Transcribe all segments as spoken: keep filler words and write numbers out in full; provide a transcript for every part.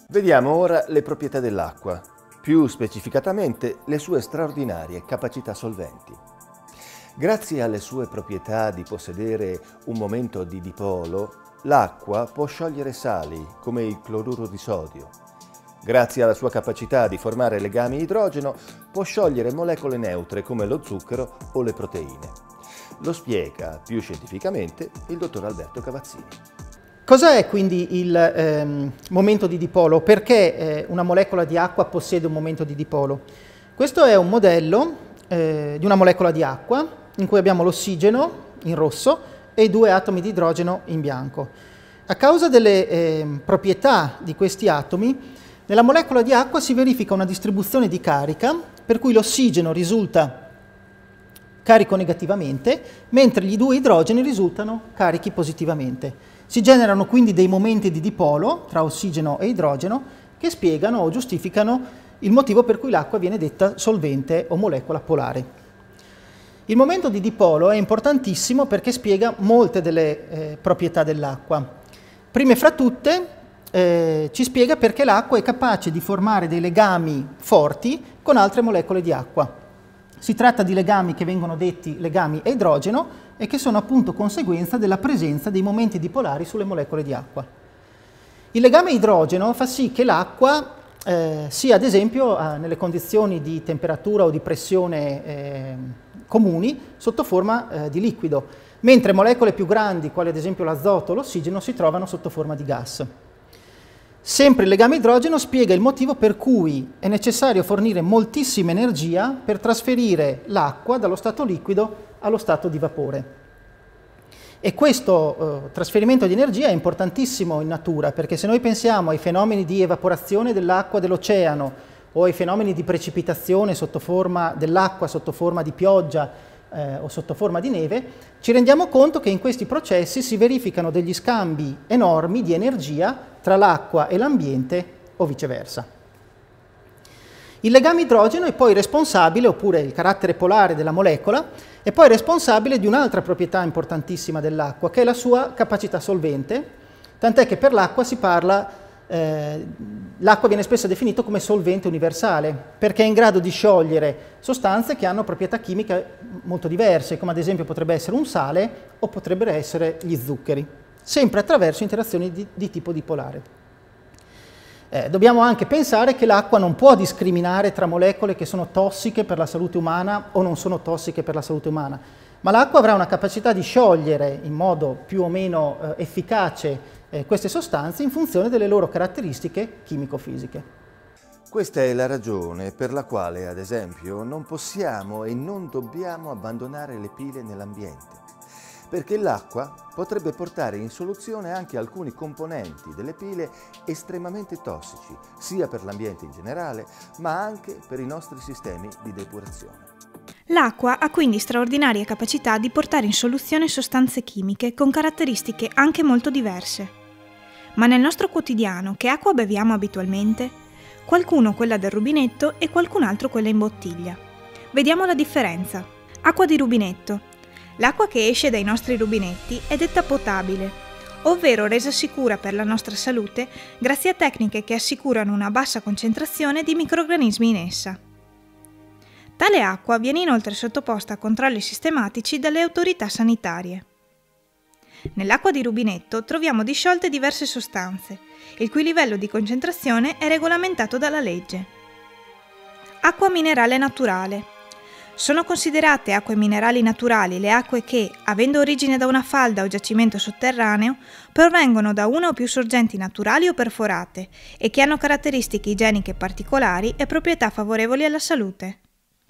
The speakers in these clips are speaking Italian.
Vediamo ora le proprietà dell'acqua, più specificatamente le sue straordinarie capacità solventi. Grazie alle sue proprietà di possedere un momento di dipolo, l'acqua può sciogliere sali, come il cloruro di sodio. Grazie alla sua capacità di formare legami idrogeno, può sciogliere molecole neutre come lo zucchero o le proteine. Lo spiega più scientificamente il dottor Alberto Cavazzini. Cos'è quindi il ehm, momento di dipolo? Perché eh, una molecola di acqua possiede un momento di dipolo? Questo è un modello eh, di una molecola di acqua in cui abbiamo l'ossigeno in rosso e i due atomi di idrogeno in bianco. A causa delle eh, proprietà di questi atomi, nella molecola di acqua si verifica una distribuzione di carica per cui l'ossigeno risulta carico negativamente, mentre gli due idrogeni risultano carichi positivamente. Si generano quindi dei momenti di dipolo tra ossigeno e idrogeno che spiegano o giustificano il motivo per cui l'acqua viene detta solvente o molecola polare. Il momento di dipolo è importantissimo perché spiega molte delle eh, proprietà dell'acqua. Prime fra tutte eh, ci spiega perché l'acqua è capace di formare dei legami forti con altre molecole di acqua. Si tratta di legami che vengono detti legami a idrogeno e che sono appunto conseguenza della presenza dei momenti dipolari sulle molecole di acqua. Il legame idrogeno fa sì che l'acqua eh, sia ad esempio eh, nelle condizioni di temperatura o di pressione eh, comuni sotto forma eh, di liquido, mentre molecole più grandi, quali ad esempio l'azoto o l'ossigeno, si trovano sotto forma di gas. Sempre il legame idrogeno spiega il motivo per cui è necessario fornire moltissima energia per trasferire l'acqua dallo stato liquido allo stato di vapore. E questo eh, trasferimento di energia è importantissimo in natura, perché se noi pensiamo ai fenomeni di evaporazione dell'acqua dell'oceano o ai fenomeni di precipitazione sotto forma dell'acqua sotto forma di pioggia eh, o sotto forma di neve, ci rendiamo conto che in questi processi si verificano degli scambi enormi di energia tra l'acqua e l'ambiente o viceversa. Il legame idrogeno è poi responsabile, oppure il carattere polare della molecola, è poi responsabile di un'altra proprietà importantissima dell'acqua, che è la sua capacità solvente, tant'è che per l'acqua si parla, eh, l'acqua viene spesso definito come solvente universale, perché è in grado di sciogliere sostanze che hanno proprietà chimiche molto diverse, come ad esempio potrebbe essere un sale o potrebbero essere gli zuccheri, sempre attraverso interazioni di, di tipo dipolare. Eh, dobbiamo anche pensare che l'acqua non può discriminare tra molecole che sono tossiche per la salute umana o non sono tossiche per la salute umana, ma l'acqua avrà una capacità di sciogliere in modo più o meno eh, efficace eh, queste sostanze in funzione delle loro caratteristiche chimico-fisiche. Questa è la ragione per la quale, ad esempio, non possiamo e non dobbiamo abbandonare le pile nell'ambiente, perché l'acqua potrebbe portare in soluzione anche alcuni componenti delle pile estremamente tossici, sia per l'ambiente in generale, ma anche per i nostri sistemi di depurazione. L'acqua ha quindi straordinarie capacità di portare in soluzione sostanze chimiche con caratteristiche anche molto diverse. Ma nel nostro quotidiano, che acqua beviamo abitualmente? Qualcuno quella del rubinetto e qualcun altro quella in bottiglia. Vediamo la differenza. Acqua di rubinetto. L'acqua che esce dai nostri rubinetti è detta potabile, ovvero resa sicura per la nostra salute grazie a tecniche che assicurano una bassa concentrazione di microrganismi in essa. Tale acqua viene inoltre sottoposta a controlli sistematici dalle autorità sanitarie. Nell'acqua di rubinetto troviamo disciolte diverse sostanze, il cui livello di concentrazione è regolamentato dalla legge. Acqua minerale naturale. Sono considerate acque minerali naturali le acque che, avendo origine da una falda o giacimento sotterraneo, provengono da una o più sorgenti naturali o perforate e che hanno caratteristiche igieniche particolari e proprietà favorevoli alla salute.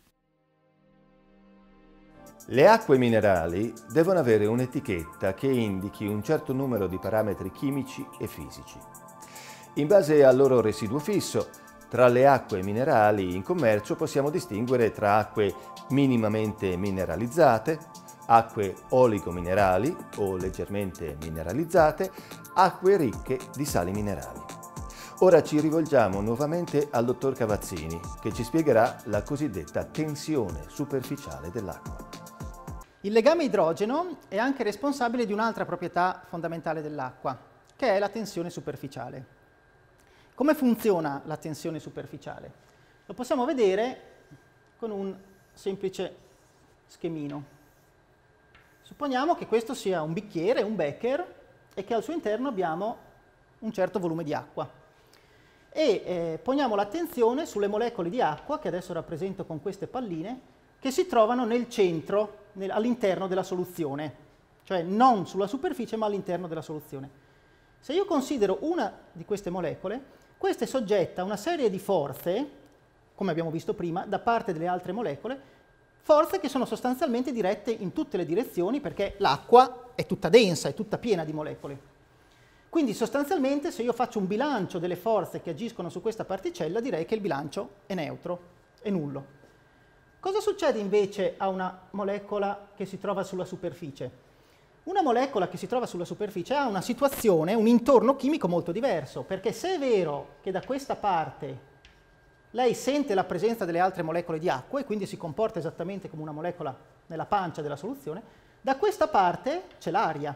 Le acque minerali devono avere un'etichetta che indichi un certo numero di parametri chimici e fisici. In base al loro residuo fisso, tra le acque minerali in commercio possiamo distinguere tra acque minimamente mineralizzate, acque oligominerali o leggermente mineralizzate, acque ricche di sali minerali. Ora ci rivolgiamo nuovamente al dottor Cavazzini, che ci spiegherà la cosiddetta tensione superficiale dell'acqua. Il legame idrogeno è anche responsabile di un'altra proprietà fondamentale dell'acqua, che è la tensione superficiale. Come funziona la tensione superficiale? Lo possiamo vedere con un semplice schemino. Supponiamo che questo sia un bicchiere, un becker, e che al suo interno abbiamo un certo volume di acqua. E eh, poniamo l'attenzione sulle molecole di acqua, che adesso rappresento con queste palline, che si trovano nel centro, nel, all'interno della soluzione, cioè non sulla superficie ma all'interno della soluzione. Se io considero una di queste molecole, questa è soggetta a una serie di forze, come abbiamo visto prima, da parte delle altre molecole, forze che sono sostanzialmente dirette in tutte le direzioni perché l'acqua è tutta densa, è tutta piena di molecole. Quindi sostanzialmente se io faccio un bilancio delle forze che agiscono su questa particella, direi che il bilancio è neutro, è nullo. Cosa succede invece a una molecola che si trova sulla superficie? Una molecola che si trova sulla superficie ha una situazione, un intorno chimico molto diverso, perché se è vero che da questa parte lei sente la presenza delle altre molecole di acqua e quindi si comporta esattamente come una molecola nella pancia della soluzione, da questa parte c'è l'aria.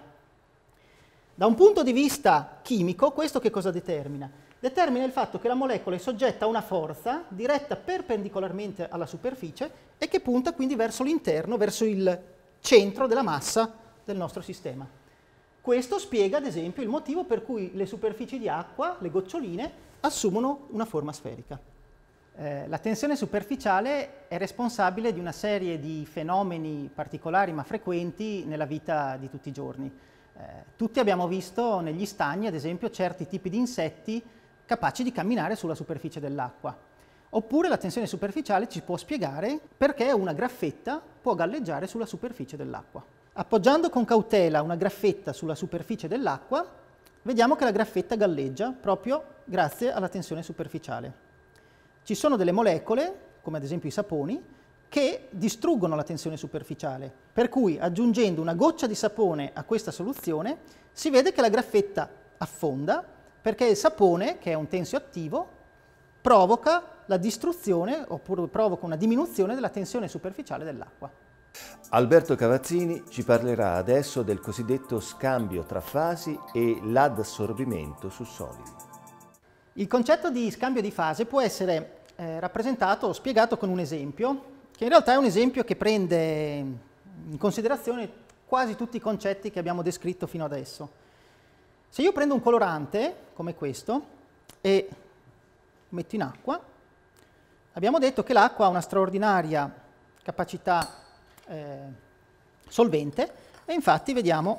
Da un punto di vista chimico, questo che cosa determina? Determina il fatto che la molecola è soggetta a una forza diretta perpendicolarmente alla superficie e che punta quindi verso l'interno, verso il centro della massa del nostro sistema. Questo spiega, ad esempio, il motivo per cui le superfici di acqua, le goccioline, assumono una forma sferica. Eh, la tensione superficiale è responsabile di una serie di fenomeni particolari ma frequenti nella vita di tutti i giorni. Eh, tutti abbiamo visto negli stagni, ad esempio, certi tipi di insetti capaci di camminare sulla superficie dell'acqua. Oppure la tensione superficiale ci può spiegare perché una graffetta può galleggiare sulla superficie dell'acqua. Appoggiando con cautela una graffetta sulla superficie dell'acqua, vediamo che la graffetta galleggia proprio grazie alla tensione superficiale. Ci sono delle molecole, come ad esempio i saponi, che distruggono la tensione superficiale, per cui aggiungendo una goccia di sapone a questa soluzione si vede che la graffetta affonda perché il sapone, che è un tensioattivo, provoca la distruzione oppure provoca una diminuzione della tensione superficiale dell'acqua. Alberto Cavazzini ci parlerà adesso del cosiddetto scambio tra fasi e l'adsorbimento su solidi. Il concetto di scambio di fase può essere eh, rappresentato o spiegato con un esempio, che in realtà è un esempio che prende in considerazione quasi tutti i concetti che abbiamo descritto fino adesso. Se io prendo un colorante, come questo, e metto in acqua, abbiamo detto che l'acqua ha una straordinaria capacità eh, solvente e infatti vediamo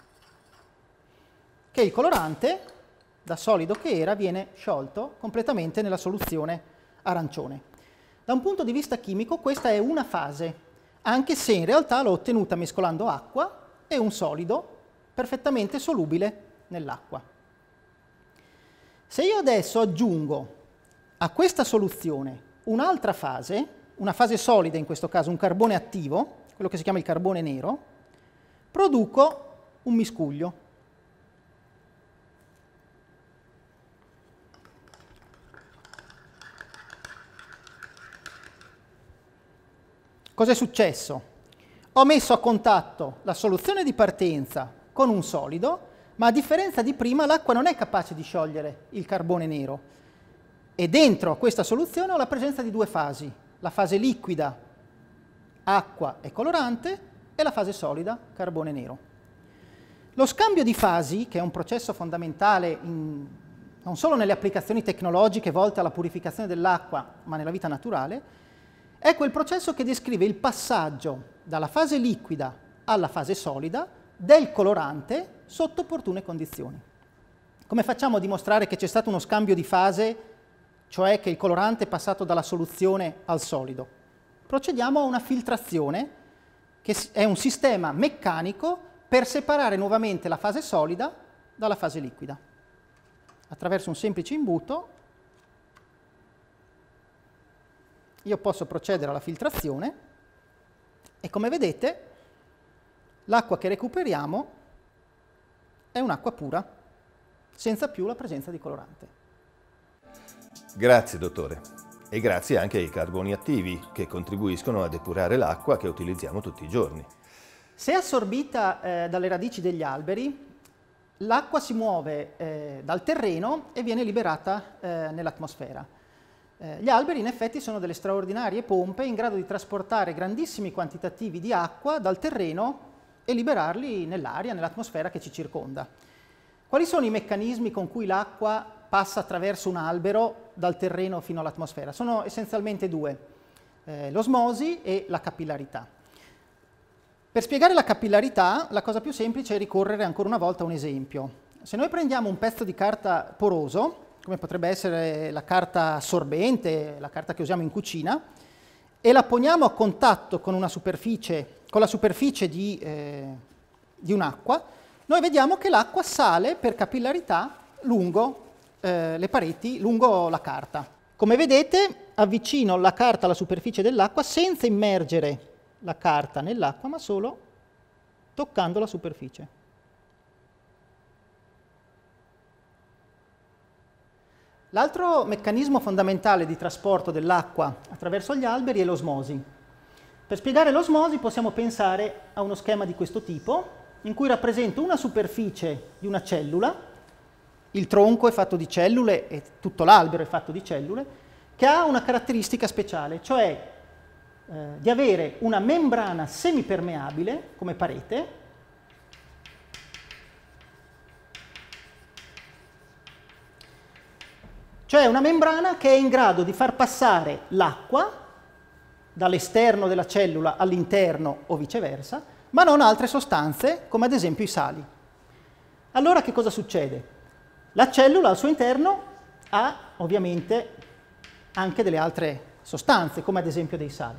che il colorante, da solido che era, viene sciolto completamente nella soluzione arancione. Da un punto di vista chimico questa è una fase, anche se in realtà l'ho ottenuta mescolando acqua e un solido perfettamente solubile nell'acqua. Se io adesso aggiungo a questa soluzione un'altra fase, una fase solida, in questo caso un carbone attivo, quello che si chiama il carbone nero, produco un miscuglio. Cos'è successo? Ho messo a contatto la soluzione di partenza con un solido, ma a differenza di prima l'acqua non è capace di sciogliere il carbone nero. E dentro a questa soluzione ho la presenza di due fasi, la fase liquida, acqua e colorante, e la fase solida, carbone nero. Lo scambio di fasi, che è un processo fondamentale in, non solo nelle applicazioni tecnologiche volte alla purificazione dell'acqua, ma nella vita naturale, è quel processo che descrive il passaggio dalla fase liquida alla fase solida del colorante sotto opportune condizioni. Come facciamo a dimostrare che c'è stato uno scambio di fase, cioè che il colorante è passato dalla soluzione al solido? Procediamo a una filtrazione, che è un sistema meccanico per separare nuovamente la fase solida dalla fase liquida. Attraverso un semplice imbuto io posso procedere alla filtrazione e, come vedete, l'acqua che recuperiamo è un'acqua pura, senza più la presenza di colorante. Grazie, dottore. E grazie anche ai carboni attivi che contribuiscono a depurare l'acqua che utilizziamo tutti i giorni. Se assorbita eh, dalle radici degli alberi, l'acqua si muove eh, dal terreno e viene liberata eh, nell'atmosfera. Eh, gli alberi in effetti sono delle straordinarie pompe in grado di trasportare grandissimi quantitativi di acqua dal terreno e liberarli nell'aria, nell'atmosfera che ci circonda. Quali sono i meccanismi con cui l'acqua passa attraverso un albero dal terreno fino all'atmosfera? Sono essenzialmente due, eh, l'osmosi e la capillarità. Per spiegare la capillarità, la cosa più semplice è ricorrere ancora una volta a un esempio. Se noi prendiamo un pezzo di carta poroso, come potrebbe essere la carta assorbente, la carta che usiamo in cucina, e la poniamo a contatto con una superficie, con la superficie di, eh, di un'acqua, noi vediamo che l'acqua sale per capillarità lungo eh, le pareti, lungo la carta. Come vedete, avvicino la carta alla superficie dell'acqua senza immergere la carta nell'acqua, ma solo toccando la superficie. L'altro meccanismo fondamentale di trasporto dell'acqua attraverso gli alberi è l'osmosi. Per spiegare l'osmosi possiamo pensare a uno schema di questo tipo, in cui rappresento una superficie di una cellula, il tronco è fatto di cellule e tutto l'albero è fatto di cellule, che ha una caratteristica speciale, cioè eh, di avere una membrana semipermeabile come parete, cioè una membrana che è in grado di far passare l'acqua dall'esterno della cellula all'interno o viceversa, ma non altre sostanze, come ad esempio i sali. Allora che cosa succede? La cellula al suo interno ha ovviamente anche delle altre sostanze, come ad esempio dei sali.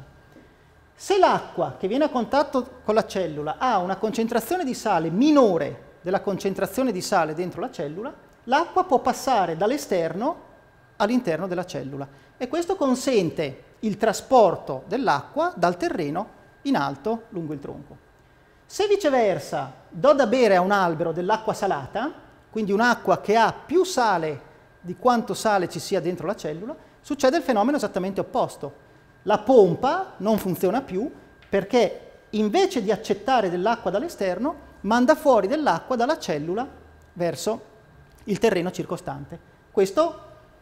Se l'acqua che viene a contatto con la cellula ha una concentrazione di sale minore della concentrazione di sale dentro la cellula, l'acqua può passare dall'esterno all'interno della cellula e questo consente il trasporto dell'acqua dal terreno in alto lungo il tronco. Se viceversa do da bere a un albero dell'acqua salata, quindi un'acqua che ha più sale di quanto sale ci sia dentro la cellula, succede il fenomeno esattamente opposto. La pompa non funziona più perché invece di accettare dell'acqua dall'esterno, manda fuori dell'acqua dalla cellula verso il terreno circostante. Questo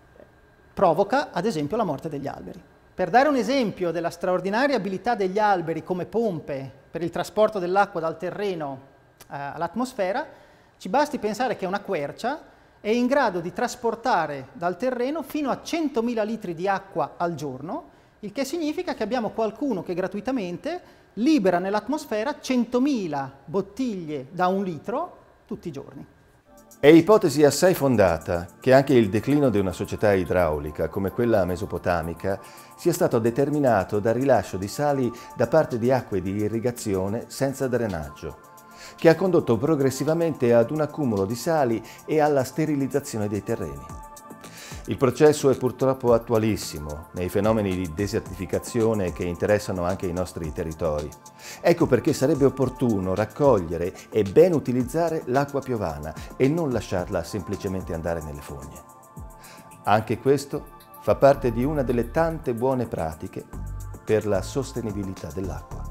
provoca, ad esempio, la morte degli alberi. Per dare un esempio della straordinaria abilità degli alberi come pompe per il trasporto dell'acqua dal terreno eh, all'atmosfera, ci basti pensare che una quercia è in grado di trasportare dal terreno fino a centomila litri di acqua al giorno, il che significa che abbiamo qualcuno che gratuitamente libera nell'atmosfera centomila bottiglie da un litro tutti i giorni. È ipotesi assai fondata che anche il declino di una società idraulica come quella mesopotamica sia stato determinato dal rilascio di sali da parte di acque di irrigazione senza drenaggio, che ha condotto progressivamente ad un accumulo di sali e alla sterilizzazione dei terreni. Il processo è purtroppo attualissimo nei fenomeni di desertificazione che interessano anche i nostri territori. Ecco perché sarebbe opportuno raccogliere e ben utilizzare l'acqua piovana e non lasciarla semplicemente andare nelle fogne. Anche questo fa parte di una delle tante buone pratiche per la sostenibilità dell'acqua.